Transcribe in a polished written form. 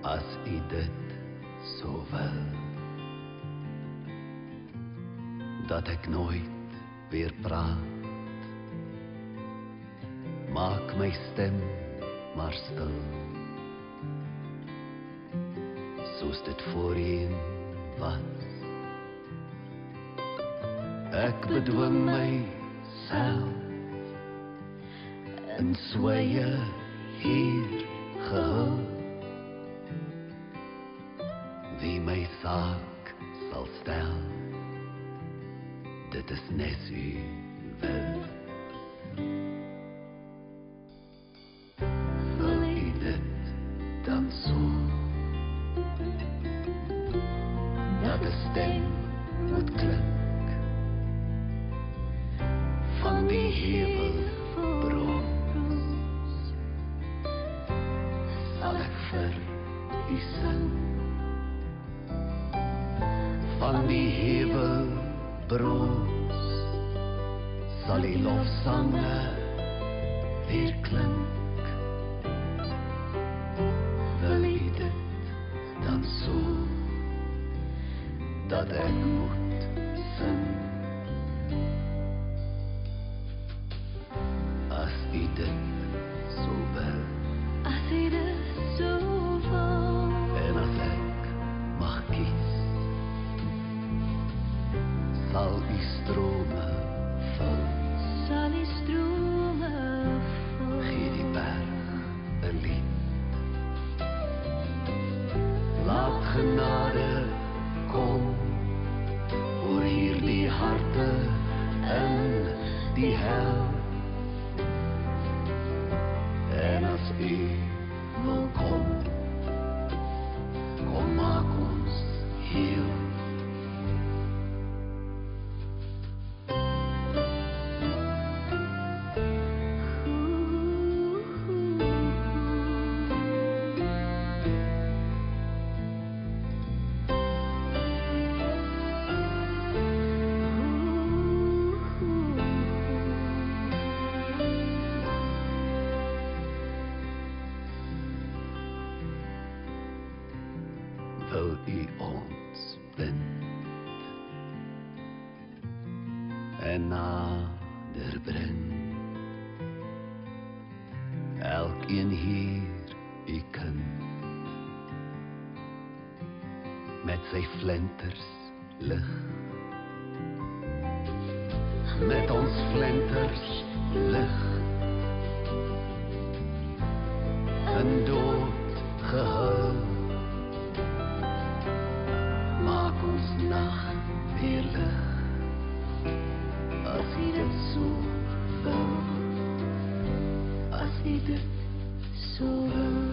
as u dit so wil, dat ek nooit weer praat, maak my stem maar stil, soos dit voorheen was. Ek bedwing myself in sweye hier gehul, wie my saak sal stel, dit is nes u wil. Wil u dit dan so, dat de stem moet klink, van die hemelbroos, sal ek vir u sing, van die hemelbroos, sal die lofsange weer klink. Wil u dit dan so, dat ek moet sing, as u dit so wil, as u dit so wil, en as ek mag kies, sal u strome vul, sal die strome vul, gee die berg 'n lied, laat genade kom oor hierdie harte in die hel, en as u wil kom, kom maak ons heel. Wil u ons bind en nader bring, elkeen hier u kind, met sy flinters lig, met ons flinters lig, in dood gehul, maak ons nacht weer lig, as u dit so wil, as u dit so wil.